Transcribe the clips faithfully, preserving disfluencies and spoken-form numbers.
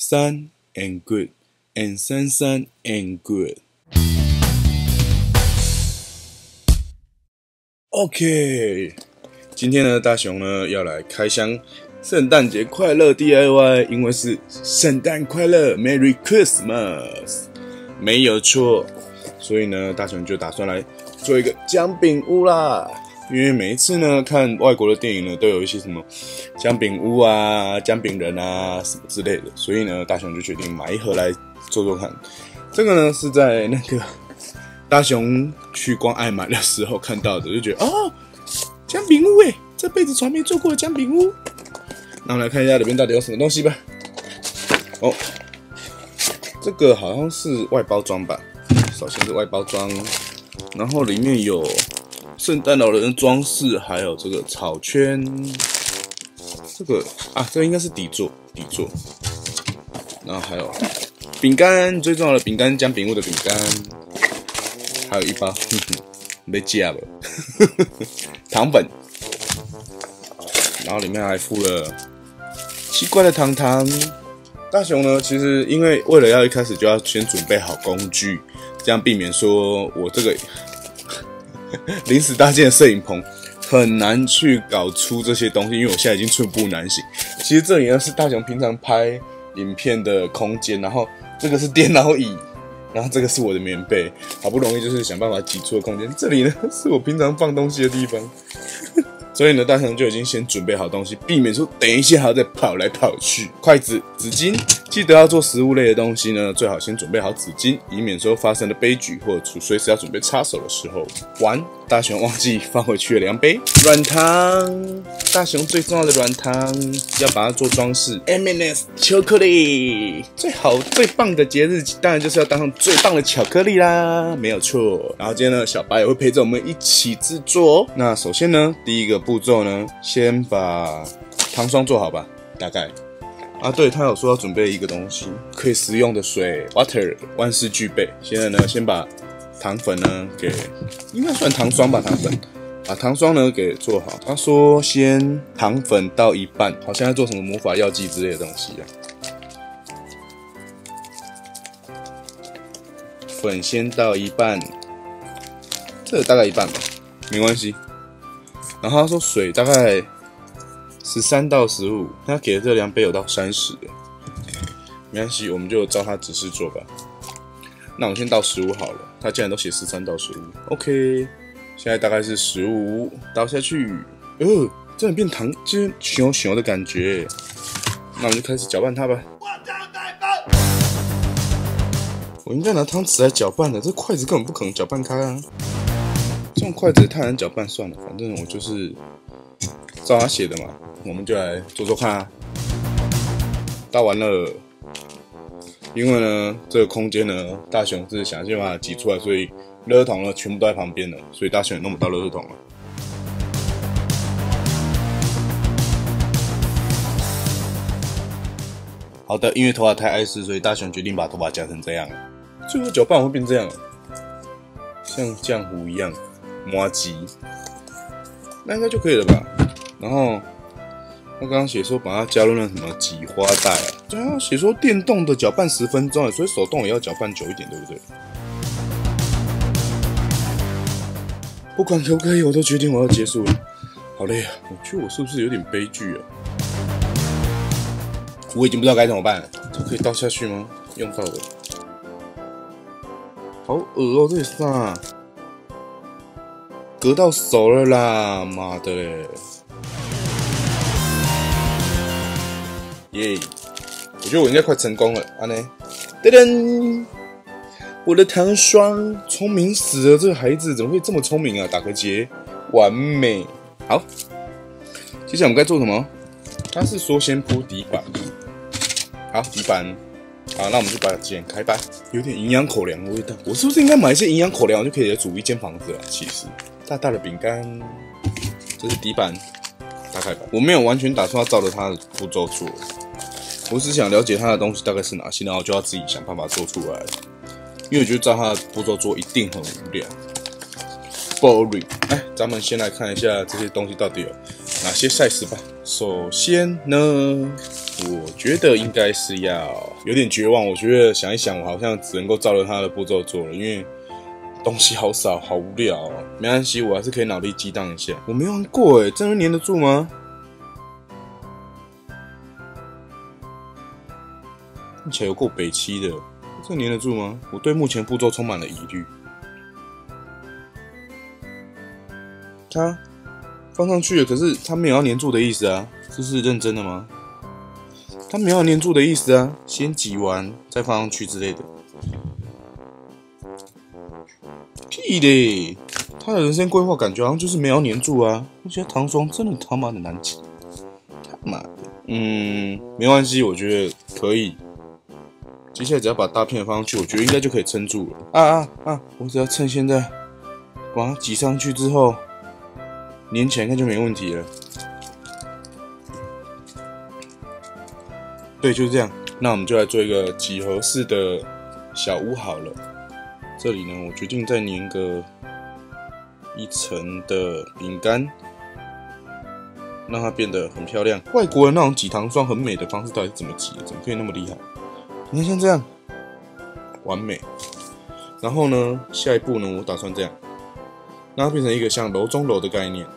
sun and good and sun sun and good。OK， 今天呢，大雄呢要来开箱圣诞节快乐 D I Y， 因为是圣诞快乐 ，Merry Christmas， 没有错。所以呢，大雄就打算来做一个姜饼屋啦。因为每一次呢看外国的电影呢，都有一些什么姜饼屋啊、姜饼人啊什么之类的，所以呢，大雄就决定买一盒来做做看。这个呢是在那个大雄去逛爱买的时候看到的，就觉得哦，姜饼屋诶，这辈子从来没做过的姜饼屋。那我们来看一下里面到底有什么东西吧。哦，这个好像是外包装吧，首先是外包装，然后里面有圣诞老人的装饰，还有这个草圈，这个啊，这个应该是底座，底座。然后还有饼干，最重要的饼干，姜饼屋的饼干，还有一包，哼哼，没加了，糖粉。然后里面还附了奇怪的糖糖。大雄呢，其实因为为了要一开始就要先准备好工具，这样避免说我这个临时搭建的摄影棚很难去搞出这些东西，因为我现在已经寸步难行。其实这里呢是大雄平常拍影片的空间，然后这个是电脑椅，然后这个是我的棉被，好不容易就是想办法挤出的空间。这里呢是我平常放东西的地方，所以呢大雄就已经先准备好东西，避免说等一下还要再跑来跑去。筷子、纸巾，记得要做食物类的东西呢，最好先准备好纸巾，以免说发生了悲剧，或者随时要准备插手的时候。完，大雄忘记放回去了两杯软糖，大雄最重要的软糖要把它做装饰 ，M and S 巧克力，最好最棒的节日当然就是要当上最棒的巧克力啦，没有错。然后今天呢，小白也会陪着我们一起制作哦。那首先呢，第一个步骤呢，先把糖霜做好吧，大概。啊，对，他有说要准备一个东西，可以食用的水 ，water， 万事俱备。现在呢，先把糖粉呢给，应该算糖霜吧，糖粉，把糖霜呢给做好。他说先糖粉到一半，好像在做什么魔法药剂之类的东西啊。粉先到一半，这个大概一半吧，没关系。然后他说水大概十三到十五，他给的这量杯有到三十，没关系，我们就照他指示做吧。那我先倒十五好了，他既然都写十三到十五 ，OK， 现在大概是十五，倒下去，呃，真的变糖，就是熊熊的感觉。那我们就开始搅拌它吧。我应该拿汤匙来搅拌的，这筷子根本不可能搅拌开啊！这种筷子也太难搅拌，算了，反正我就是照他写的嘛，我们就来做做看啊。倒完了。因为呢，这个空间呢，大雄是想尽办法挤出来，所以垃圾桶呢全部都在旁边了，所以大雄也弄不到垃圾桶了。好的，因为头发太碍事，所以大雄决定把头发夹成这样。最后搅拌会变这样，像浆糊一样，麻糬，那应该就可以了吧？然后。他刚刚写说把它加入那什么挤花袋啊，对啊，写说电动的搅拌十分钟，所以手动也要搅拌久一点，对不对？不管可不可以，我都决定我要结束了。好累啊，我觉得我是不是有点悲剧啊？我已经不知道该怎么办了。这可以倒下去吗？用到的，好恶哦，这也是啊，隔到手了啦，妈的嘞！耶、yeah ！我觉得我应该快成功了，安呢？噔噔，我的糖霜，聪明死了！这个孩子怎么会这么聪明啊？打个结，完美。好，接下来我们该做什么？他是说先铺底板。好，底板。好，那我们就把它剪开吧。有点营养口粮的味道。我是不是应该买一些营养口粮，我就可以来煮一间房子了？其实，大大的饼干，这是底板。大概吧，我没有完全打算要照着它的步骤做，我只想了解它的东西大概是哪些，然后就要自己想办法做出来。因为我觉得照它的步骤做一定很无聊 ，boring。哎，咱们先来看一下这些东西到底有哪些 size 吧。首先呢， 我觉得应该是要有点绝望。我觉得想一想，我好像只能够照着他的步骤做了，因为东西好少，好无聊哦。没关系，我还是可以脑力激荡一下。我没玩过诶，真的粘得住吗？看起来有够北七的，这粘得住吗？我对目前步骤充满了疑虑。它放上去了，可是它没有要粘住的意思啊，这是认真的吗？它没有要粘住的意思啊，先挤完再放上去之类的。屁嘞！他的人生规划感觉好像就是没有要粘住啊，而且糖霜真的他妈的难挤，他妈的，嗯，没关系，我觉得可以。接下来只要把大片放上去，我觉得应该就可以撑住了。啊啊啊！我只要趁现在把它挤上去之后，粘起来应该就没问题了。对，就是这样。那我们就来做一个几何式的小屋好了。这里呢，我决定再粘个一层的饼干，让它变得很漂亮。外国人那种挤糖霜很美的方式到底是怎么挤的？怎么可以那么厉害？你看像这样，完美。然后呢，下一步呢，我打算这样，让它变成一个像楼中楼的概念。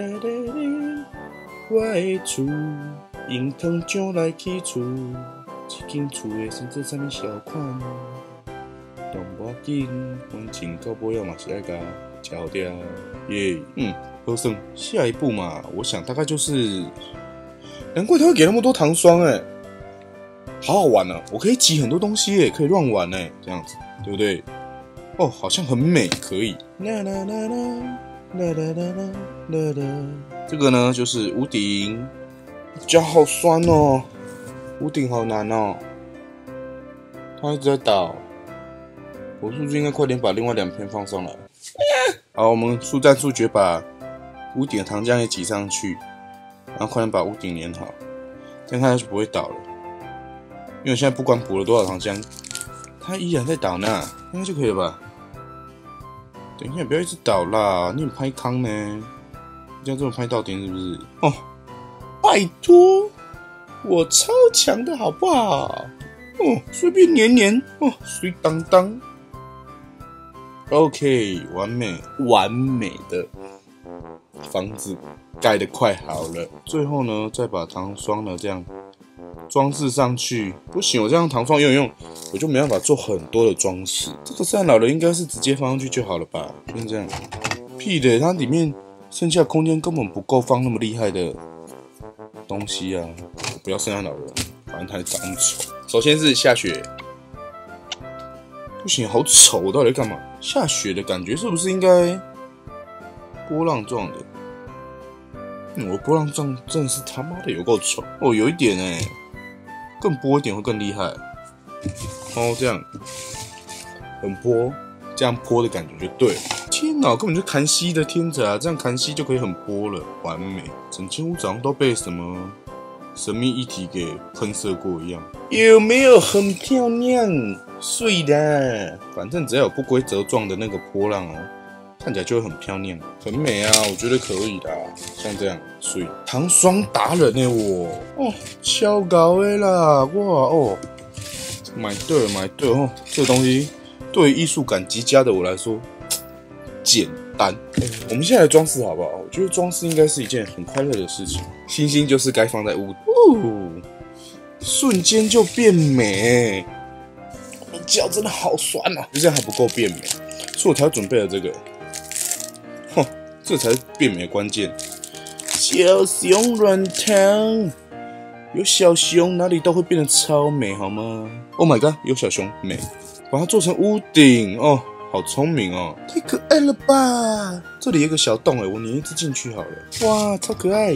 我的厝用糖浆来起厝，这间厝的选择啥物条款？都无要紧，反正到尾仔嘛是爱甲吃好点耶。嗯，好算。下一步嘛，我想大概就是，难怪他会给那么多糖霜哎。好好玩啊！我可以挤很多东西耶，可以乱玩哎，这样子对不对？哦，好像很美，可以。啦啦啦啦啦啦啦啦啦。这个呢就是屋顶，脚好酸哦，屋顶好难哦，它一直在倒。我是不是应该快点把另外两片放上来？好，我们速战速决，把屋顶的糖浆也挤上去，然后快点把屋顶粘好，这样它就不会倒了。因为我现在不管补了多少糖浆，它依然在倒呢，应该就可以了吧？等一下，不要一直倒啦，你很拍康呢，这样这么拍到顶是不是？哦，拜托，我超强的好不好？哦，随便黏黏，哦，水当当。OK， 完美，完美的房子盖得快好了。最后呢，再把糖霜呢这样装饰上去。不行，我这样糖霜用一用，我就没办法做很多的装饰。这个三老的应该是直接放上去就好了吧？就是这样。屁的，它里面剩下空间根本不够放那么厉害的东西啊！我不要圣诞老人，反正它长那么丑。首先是下雪。不行，好丑！我到底在干嘛？下雪的感觉是不是应该波浪状的？嗯，我波浪状真的是他妈的有够丑哦，有一点哎、欸，更波一点会更厉害。哦，这样很波，这样波的感觉就对了。天哪，根本就砍西的天才啊！这样砍西就可以很波了，完美。整间屋早上都被什么神秘液体给喷射过一样，有没有很漂亮？碎的，反正只要有不规则状的那个波浪哦，看起来就会很漂亮，很美啊，我觉得可以的。像这样碎，糖霜达人呢我哦，超高的啦，哇哦，买对了买对了哦，这个东西对于艺术感极佳的我来说简单。我们现在来装饰好不好？我觉得装饰应该是一件很快乐的事情。星星就是该放在屋，哦，瞬间就变美。脚真的好酸哦，就这样还不够变美，所以我才准备了这个。哼，这才是变美的关键。小熊软糖，有小熊哪里都会变得超美，好吗 ？Oh my god， 有小熊美，把它做成屋顶哦，好聪明哦，太可爱了吧！这里有个小洞哎，我粘一只进去好了。哇，超可爱。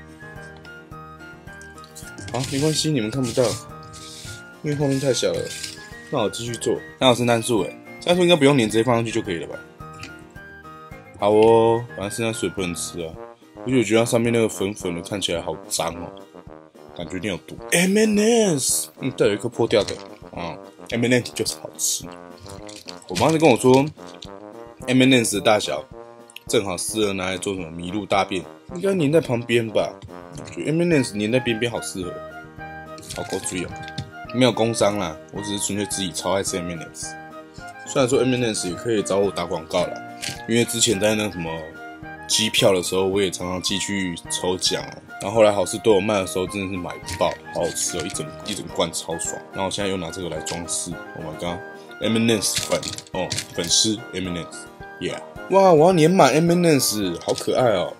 好，没关系，你们看不到，因为后面太小了。那我继续做，那有圣诞树哎，圣诞树应该不用粘，直接放上去就可以了吧？好哦，反正圣诞树也不能吃啊，而且我觉得它上面那个粉粉的看起来好脏哦，感觉一定有毒。M and S， 嗯，这有一颗破掉的啊 ，M and S 就是好吃。我妈就跟我说 ，M and S 的大小正好适合拿来做什么麋鹿大便，应该粘在旁边吧？我觉得 M and S 粘在边边好适合。 超够追哦，没有工商啦，我只是纯粹自己超爱吃 M and M's。虽然说 M and M's 也可以找我打广告啦，因为之前在那什么机票的时候，我也常常寄去抽奖哦。然后后来好事都有卖的时候，真的是买不爆，好好吃哦，一整一整罐超爽。然后我现在又拿这个来装饰 ，Oh my god，M and M's 粉哦，粉丝 M and M's，Yeah， 哇，我要粘满 M and M's， 好可爱哦。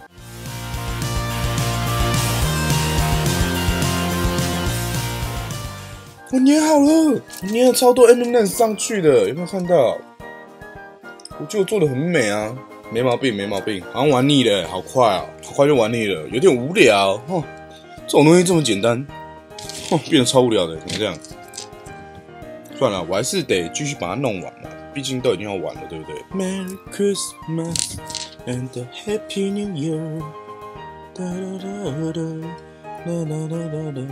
我粘好了，我粘了超多 M and M's 上去的，有没有看到？我觉得我做的很美啊。没毛病，没毛病，好像玩腻了，好快啊，好快就玩腻了，有点无聊。哦，这种东西这么简单，哦，变得超无聊的，怎么这样？算了，我还是得继续把它弄完了，毕竟都已经要完了，对不对 ？Merry Christmas and a Happy New Year。哒哒哒哒哒哒哒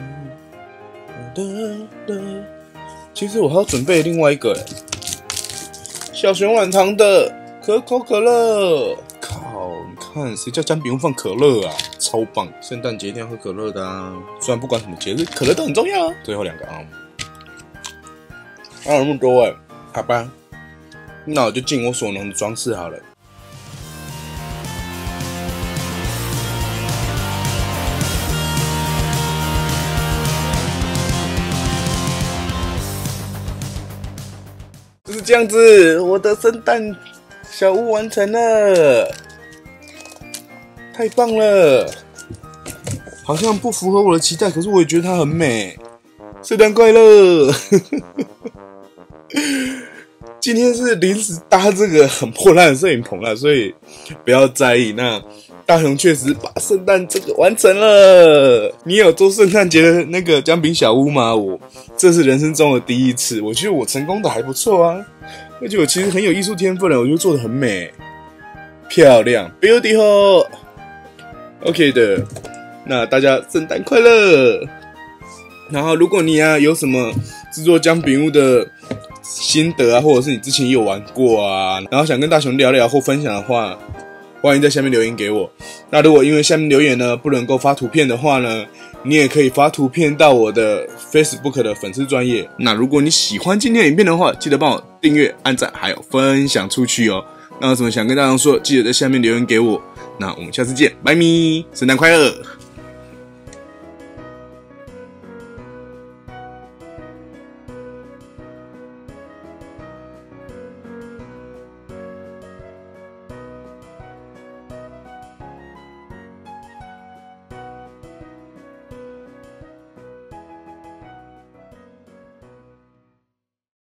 哒哒。其实我还要准备另外一个，小熊软糖的。可口可乐，靠！你看，谁叫姜饼屋放可乐啊？超棒！圣诞节一定要喝可乐的啊！虽然不管什么节日，可乐都很重要啊。最后两个啊，还有那么多哎，好吧，那我就尽我所能的装饰好了。就是这样子，我的圣诞小屋完成了，太棒了！好像不符合我的期待，可是我也觉得它很美。圣诞快乐！今天是临时搭这个很破烂的摄影棚啦，所以不要在意。那大雄确实把圣诞这个完成了。你有做圣诞节的那个姜饼小屋吗？我这是人生中的第一次，我觉得我成功的还不错啊。而且我其实很有艺术天分的，我觉得做的很美、漂亮 ，beautiful。OK 的，那大家圣诞快乐！然后如果你啊有什么制作姜饼屋的心得啊，或者是你之前也有玩过啊，然后想跟大雄聊聊或分享的话，欢迎在下面留言给我。那如果因为下面留言呢不能够发图片的话呢，你也可以发图片到我的 Facebook 的粉丝专页。那如果你喜欢今天的影片的话，记得帮我订阅、按赞，还有分享出去哦。那有什么想跟大雄说，记得在下面留言给我。那我们下次见，拜咪，圣诞快乐！